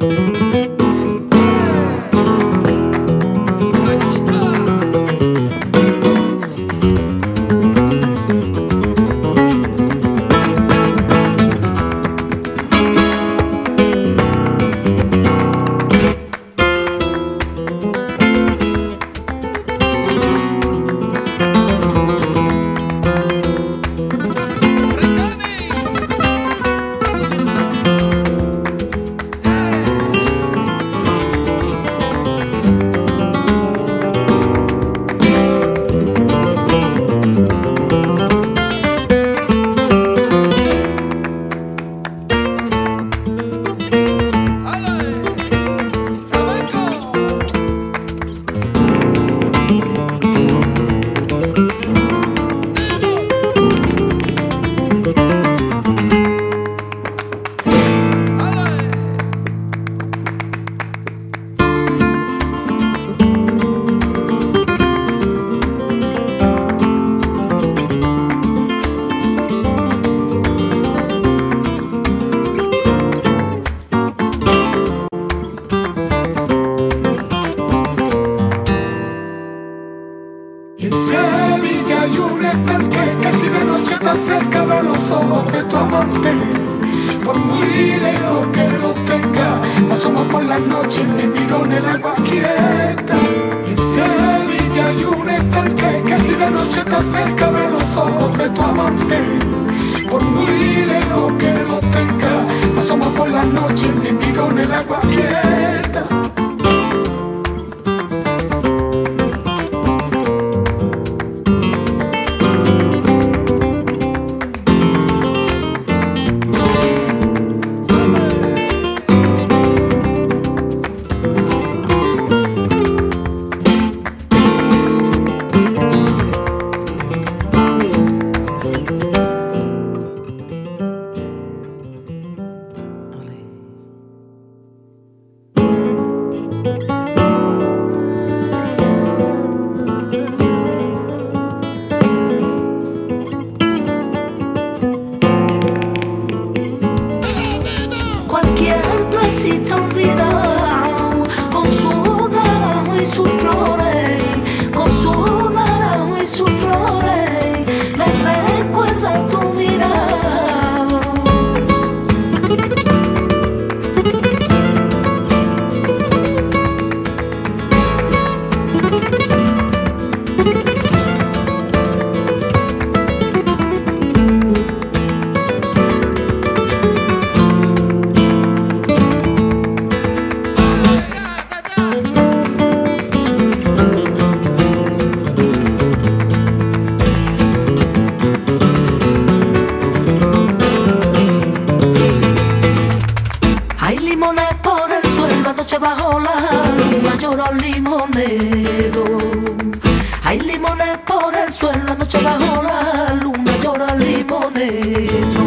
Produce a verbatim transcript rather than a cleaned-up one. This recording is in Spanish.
Cerca de los ojos de tu amante, por muy lejos que lo tenga, me asomo por la noche y me miro en el agua quieta. En Sevilla hay un estanque que si de noche está cerca de los ojos de tu amante, por muy lejos que lo tenga, me asomo por la noche y me miro en el agua quieta. Cualquier placita olvidado, con su naranjo y sus flores, con su naranjo y sus flores, me recuerda tu mirada. Hay limones por el suelo, anoche bajo la luna lloró el limonero. Hay limones por el suelo, anoche bajo la luna lloró el limonero.